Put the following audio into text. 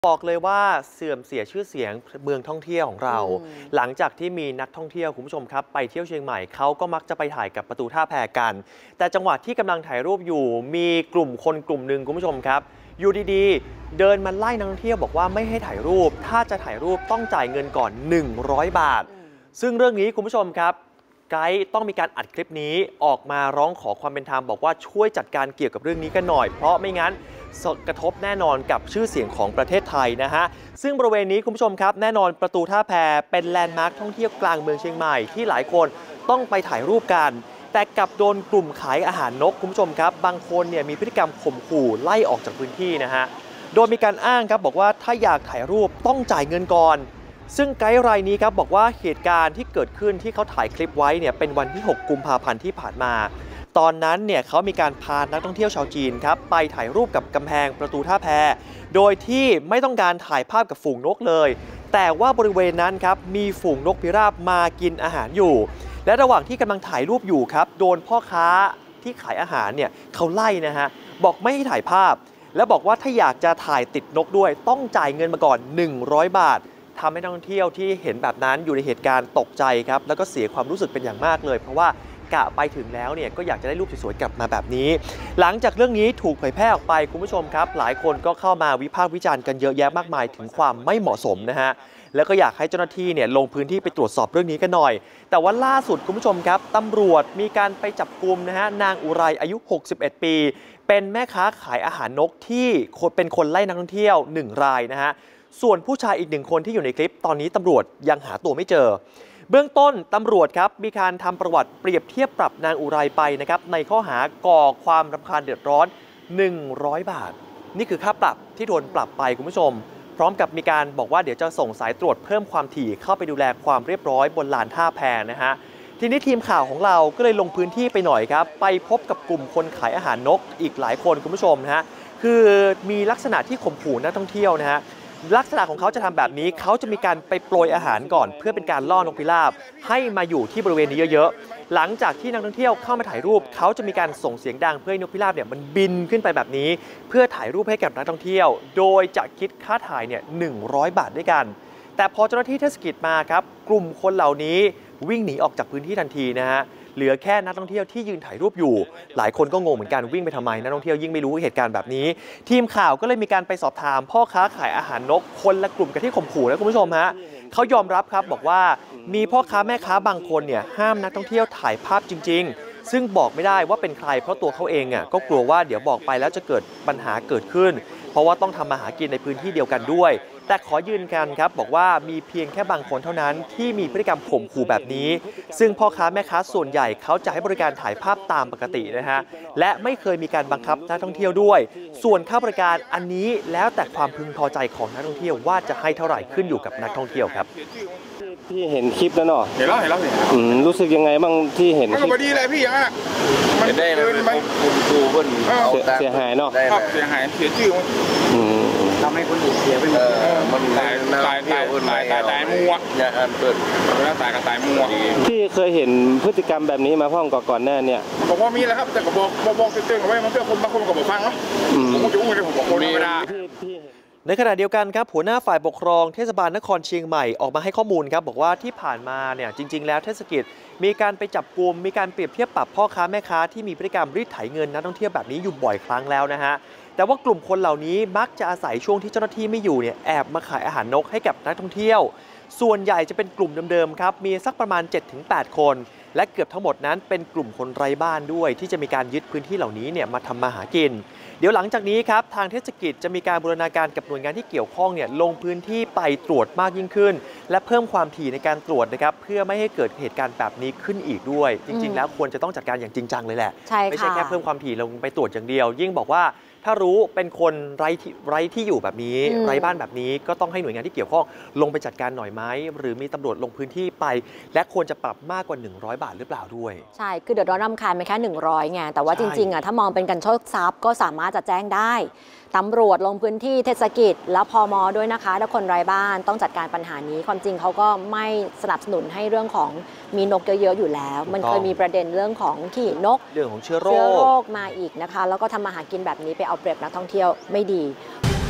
บอกเลยว่าเสื่อมเสียชื่อเสียงเมืองท่องเที่ยวของเราหลังจากที่มีนักท่องเที่ยวคุณผู้ชมครับไปเที่ยวเชียงใหม่เขาก็มักจะไปถ่ายกับประตูท่าแพกันแต่จังหวะที่กำลังถ่ายรูปอยู่มีกลุ่มคนกลุ่มหนึ่งคุณผู้ชมครับอยู่ดีๆเดินมาไล่นักท่องเที่ยวบอกว่าไม่ให้ถ่ายรูปถ้าจะถ่ายรูปต้องจ่ายเงินก่อน100 บาทซึ่งเรื่องนี้คุณผู้ชมครับไกด์ต้องมีการอัดคลิปนี้ออกมาร้องขอความเป็นธรรมบอกว่าช่วยจัดการเกี่ยวกับเรื่องนี้กันหน่อยเพราะไม่งั้นกระทบแน่นอนกับชื่อเสียงของประเทศไทยนะฮะซึ่งบริเวณนี้คุณผู้ชมครับแน่นอนประตูท่าแพเป็นแลนด์มาร์คท่องเที่ยวกลางเมืองเชียงใหม่ที่หลายคนต้องไปถ่ายรูปกันแต่กลับโดนกลุ่มขายอาหารนกคุณผู้ชมครับบางคนเนี่ยมีพฤติกรรมข่มขู่ไล่ออกจากพื้นที่นะฮะโดยมีการอ้างครับบอกว่าถ้าอยากถ่ายรูปต้องจ่ายเงินก่อนซึ่งไกด์รายนี้ครับบอกว่าเหตุการณ์ที่เกิดขึ้นที่เขาถ่ายคลิปไว้เนี่ยเป็นวันที่6 กุมภาพันธ์ที่ผ่านมาตอนนั้นเนี่ยเขามีการพานักท่องเที่ยวชาวจีนครับไปถ่ายรูปกับกำแพงประตูท่าแพโดยที่ไม่ต้องการถ่ายภาพกับฝูงนกเลยแต่ว่าบริเวณนั้นครับมีฝูงนกพิราบมากินอาหารอยู่และระหว่างที่กำลังถ่ายรูปอยู่ครับโดนพ่อค้าที่ขายอาหารเนี่ยเขาไล่นะฮะบอกไม่ให้ถ่ายภาพแล้วบอกว่าถ้าอยากจะถ่ายติดนกด้วยต้องจ่ายเงินมาก่อน100 บาททำให้นักท่องเที่ยวที่เห็นแบบนั้นอยู่ในเหตุการณ์ตกใจครับแล้วก็เสียความรู้สึกเป็นอย่างมากเลยเพราะว่ากะไปถึงแล้วเนี่ยก็อยากจะได้รูปสวยๆกลับมาแบบนี้หลังจากเรื่องนี้ถูกเผยแพร่ออกไปคุณผู้ชมครับหลายคนก็เข้ามาวิพากษ์วิจารณ์กันเยอะแยะมากมายถึงความไม่เหมาะสมนะฮะแล้วก็อยากให้เจ้าหน้าที่เนี่ยลงพื้นที่ไปตรวจสอบเรื่องนี้กันหน่อยแต่ว่าล่าสุดคุณผู้ชมครับตำรวจมีการไปจับกุมนะฮะนางอุไรอายุ61 ปีเป็นแม่ค้าขายอาหารนกที่เป็นคนไล่นักท่องเที่ยว1 รายนะฮะส่วนผู้ชายอีก1 คนที่อยู่ในคลิปตอนนี้ตำรวจยังหาตัวไม่เจอเบื้องต้นตำรวจครับมีการทำประวัติเปรียบเทียบปรับนางอุไรไปนะครับในข้อหาก่อความรำคาญเดือดร้อน100 บาทนี่คือค่าปรับที่โดนปรับไปคุณผู้ชมพร้อมกับมีการบอกว่าเดี๋ยวจะส่งสายตรวจเพิ่มความถี่เข้าไปดูแลความเรียบร้อยบนลานท่าแพนะฮะทีนี้ทีมข่าวของเราก็เลยลงพื้นที่ไปหน่อยครับไปพบกับกลุ่มคนขายอาหารนกอีกหลายคนคุณผู้ชมนะฮะคือมีลักษณะที่ข่มขู่นักท่องเที่ยวนะฮะลักษณะของเขาจะทำแบบนี้เขาจะมีการไปโปรยอาหารก่อนเพื่อเป็นการล่อนกพิราบให้มาอยู่ที่บริเวณนี้เยอะๆหลังจากที่นักท่องเที่ยวเข้ามาถ่ายรูปเขาจะมีการส่งเสียงดังเพื่อให้นกพิราบเนี่ยมันบินขึ้นไปแบบนี้เพื่อถ่ายรูปให้กับนักท่องเที่ยวโดยจะคิดค่าถ่ายเนี่ย100 บาทด้วยกันแต่พอเจ้าหน้าที่เทศกิจมาครับกลุ่มคนเหล่านี้วิ่งหนีออกจากพื้นที่ทันทีนะฮะเหลือแค่นักท่องเที่ยวที่ยืนถ่ายรูปอยู่หลายคนก็งงเหมือนกันวิ่งไปทำไมนักท่องเที่ยวยิ่งไม่รู้เหตุการณ์แบบนี้ทีมข่าวก็เลยมีการไปสอบถามพ่อค้าขายอาหารนกคนละกลุ่มกับที่ข่มขู่นะคุณผู้ชมฮะเขายอมรับครับบอกว่ามีพ่อค้าแม่ค้าบางคนเนี่ยห้ามนักท่องเที่ยวถ่ายภาพจริงๆซึ่งบอกไม่ได้ว่าเป็นใครเพราะตัวเขาเองก็กลัวว่าเดี๋ยวบอกไปแล้วจะเกิดปัญหาเกิดขึ้นเพราะว่าต้องทำมาหากินในพื้นที่เดียวกันด้วยแต่ขอยืนยันครับบอกว่ามีเพียงแค่บางคนเท่านั้นที่มีพฤติกรรมข่มขู่แบบนี้ซึ่งพ่อค้าแม่ค้าส่วนใหญ่เขาจะให้บริการถ่ายภาพตามปกตินะฮะและไม่เคยมีการบังคับนักท่องเที่ยวด้วยส่วนค่าบริการอันนี้แล้วแต่ความพึงพอใจของนักท่องเที่ยวว่าจะให้เท่าไหร่ขึ้นอยู่กับนักท่องเที่ยวครับพี่เห็นคลิปแล้วเนาะเห็นแล้วรู้สึกยังไงบ้างที่เห็นมันก็พอดีเลยพี่อย่างนั้นมันได้มันคูเบิ้ลเสียหายเนาะเสียหายเสียชื่อทำให้คนอื่นเสียไปหมดมันตายมัวอย่าเปิดแล้วตายกับตายมัวพี่เคยเห็นพฤติกรรมแบบนี้มาพ่องก่อนหน้าเนี่ยบอกว่ามีแล้วครับแต่ก็บอกเตือนๆไว้มันเพื่อคนบางคนก็บอกฟังเนาะผมจะอุ้มเลยผมบอกคนไม่ได้ในขณะเดียวกันครับหัวหน้าฝ่ายปกครองเทศบาลนครเชียงใหม่ออกมาให้ข้อมูลครับบอกว่าที่ผ่านมาเนี่ยจริงๆแล้วเทศกิจมีการไปจับกุมมีการเปรียบเทียบปรับพ่อค้าแม่ค้าที่มีพฤติกรรมรีดไถเงินนักท่องเที่ยวแบบนี้อยู่บ่อยครั้งแล้วนะฮะแต่ว่ากลุ่มคนเหล่านี้มักจะอาศัยช่วงที่เจ้าหน้าที่ไม่อยู่เนี่ยแอบมาขายอาหารนกให้กับนักท่องเที่ยวส่วนใหญ่จะเป็นกลุ่มเดิมๆครับมีสักประมาณ 7-8 คนและเกือบทั้งหมดนั้นเป็นกลุ่มคนไร้บ้านด้วยที่จะมีการยึดพื้นที่เหล่านี้เนี่ยมาทำมาหากินเดี๋ยวหลังจากนี้ครับทางเทศกิจจะมีการบูรณาการกับหน่วยงานที่เกี่ยวข้องเนี่ยลงพื้นที่ไปตรวจมากยิ่งขึ้นและเพิ่มความถี่ในการตรวจนะครับเพื่อไม่ให้เกิดเหตุการณ์แบบนี้ขึ้นอีกด้วยจริงๆแล้วควรจะต้องจัดการอย่างจริงจังเลยแหละไม่ใช่แค่เพิ่มความถี่ลงไปตรวจอย่างเดียวยิ่งบอกว่าถ้ารู้เป็นคนไร้ที่อยู่แบบนี้ไร้บ้านแบบนี้ก็ต้องให้หน่วยงานที่เกี่ยวข้องลงไปจัดการหน่อยไหมหรือมีตำรวจลงพื้นที่ไปและควรจะปรับมากกว่า100 บาทหรือเปล่าด้วยใช่คือเดือดร้อนรำคาญไปแค่100ไงแต่ว่าจริงๆถ้ามองเป็นการโชคทรัพย์ก็สามารถจะแจ้งได้ตำรวจลงพื้นที่เทศกิจแล้วพม.ด้วยนะคะถ้าคนไร้บ้านต้องจัดการปัญหานี้ความจริงเขาก็ไม่สนับสนุนให้เรื่องของมีนกเยอะๆอยู่แล้วมันเคยมีประเด็นเรื่องของขี้นกเรื่องของเชื้อโรคมาอีกนะคะแล้วก็ทำมาหากินแบบนี้ไปเอาเปรียบนักท่องเที่ยวไม่ดี